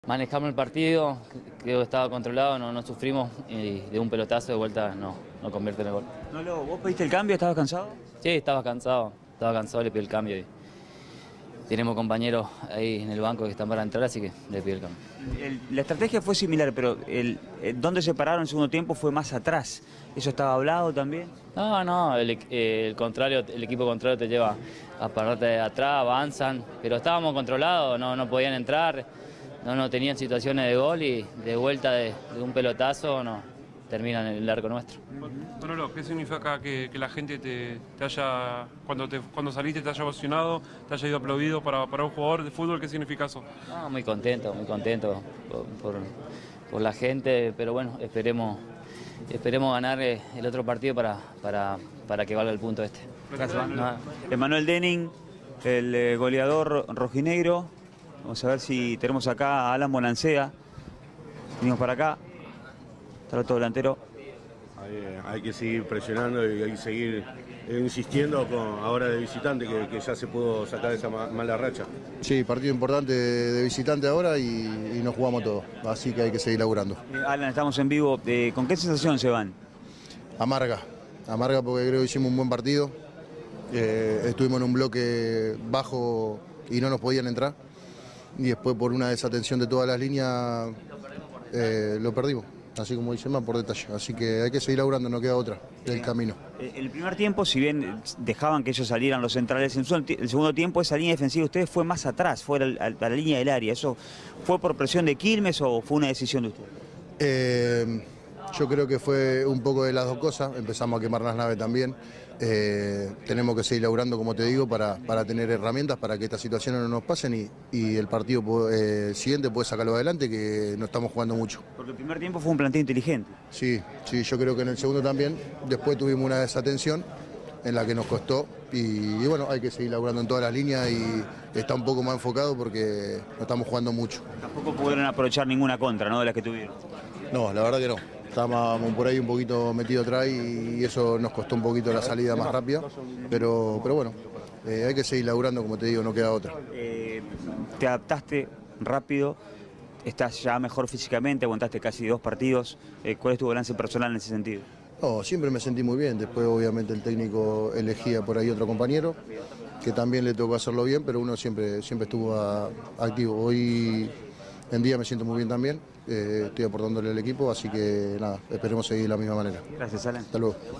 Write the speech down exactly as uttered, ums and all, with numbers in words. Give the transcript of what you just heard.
Manejamos el partido, creo que estaba controlado, no, no sufrimos y de un pelotazo de vuelta no, no convierte en el gol. No, lo, ¿Vos pediste el cambio? ¿Estabas cansado? Sí, estaba cansado, estaba cansado, le pido el cambio y tenemos compañeros ahí en el banco que están para entrar, así que le pido el cambio. El, la estrategia fue similar, pero el, el, donde se pararon en el segundo tiempo fue más atrás. ¿Eso estaba hablado también? No, no, el, el contrario, el equipo contrario te lleva a pararte de atrás, avanzan, pero estábamos controlados, no, no podían entrar, no, no tenían situaciones de gol y de vuelta de, de un pelotazo no terminan en el arco nuestro. Manolo, ¿qué significa que, que la gente te, te haya, cuando, te, cuando saliste te haya emocionado, te haya ido aplaudido para, para un jugador de fútbol? ¿Qué significa eso? No, muy contento, muy contento por, por, por la gente, pero bueno, esperemos, esperemos ganar el otro partido para, para, para que valga el punto este. Gracias, Manuel. Emanuel Denning, el eh, goleador rojinegro. Vamos a ver si tenemos acá a Alan Bonancea. Venimos para acá. Está el otro delantero. Hay, hay que seguir presionando y hay que seguir insistiendo con, ahora de visitante, que, que ya se pudo sacar esa ma, mala racha. Sí, partido importante de, de visitante ahora y, y nos jugamos todo, así que hay que seguir laburando. Eh, Alan, estamos en vivo. Eh, ¿Con qué sensación se van? Amarga, amarga porque creo que hicimos un buen partido. Eh, estuvimos en un bloque bajo y no nos podían entrar. Y después por una desatención de todas las líneas eh, lo perdimos. Así como dice más por detalle. Así que hay que seguir laburando, no queda otra del camino. El primer tiempo, si bien dejaban que ellos salieran los centrales, en el segundo tiempo esa línea defensiva de ustedes fue más atrás, fue a la línea del área. ¿Eso fue por presión de Quilmes o fue una decisión de ustedes? Eh, yo creo que fue un poco de las dos cosas. Empezamos a quemar las naves también. Eh, tenemos que seguir laburando, como te digo, para, para tener herramientas para que estas situaciones no nos pasen y, y el partido eh, siguiente puede sacarlo adelante, que no estamos jugando mucho. Porque el primer tiempo fue un planteo inteligente. Sí, sí, yo creo que en el segundo también. Después tuvimos una desatención en la que nos costó y, y bueno, hay que seguir laburando en todas las líneas y está un poco más enfocado porque no estamos jugando mucho. Tampoco pudieron aprovechar ninguna contra, ¿no?, de las que tuvieron. No, la verdad que no. Estábamos por ahí un poquito metido atrás y eso nos costó un poquito la salida más rápida, pero, pero bueno, eh, hay que seguir laburando, como te digo, no queda otra. Eh, te adaptaste rápido, estás ya mejor físicamente, aguantaste casi dos partidos. Eh, ¿Cuál es tu balance personal en ese sentido? No, siempre me sentí muy bien, después obviamente el técnico elegía por ahí otro compañero, que también le tocó hacerlo bien, pero uno siempre, siempre estuvo a, activo. Hoy en día me siento muy bien también, eh, estoy aportándole al equipo, así que nada, esperemos seguir de la misma manera. Gracias, Alan. Hasta luego.